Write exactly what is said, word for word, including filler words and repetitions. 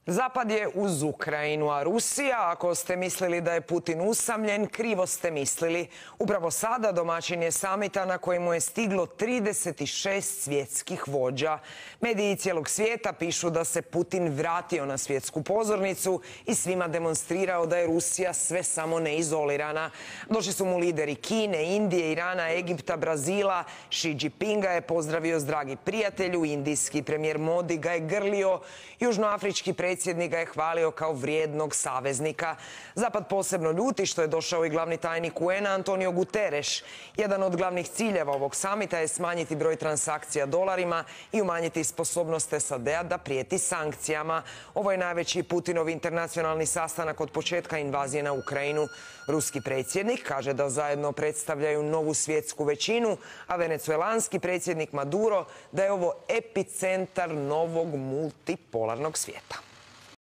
Zapad je uz Ukrajinu, a Rusija, ako ste mislili da je Putin usamljen, krivo ste mislili. Upravo sada domaćin je samita na kojemu je stiglo trideset šest svjetskih vođa. Mediji cijelog svijeta pišu da se Putin vratio na svjetsku pozornicu i svima demonstrirao da je Rusija sve samo ne izolirana. Došli su mu lideri Kine, Indije, Irana, Egipta, Brazila. Xi Jinpinga je pozdravio s dragi prijatelju, indijski premijer Modi ga je grlio, južnoafrički predsjednik Predsjednik ga je hvalio kao vrijednog saveznika. Zapad posebno ljuti što je došao i glavni tajnik U N-a Antonio Guterres. Jedan od glavnih ciljeva ovog samita je smanjiti broj transakcija dolarima i umanjiti sposobnost S A D-a da prijeti sankcijama. Ovo je najveći Putinov internacionalni sastanak od početka invazije na Ukrajinu. Ruski predsjednik kaže da zajedno predstavljaju novu svjetsku većinu, a venecuelanski predsjednik Maduro da je ovo epicentar novog multipolarnog svijeta.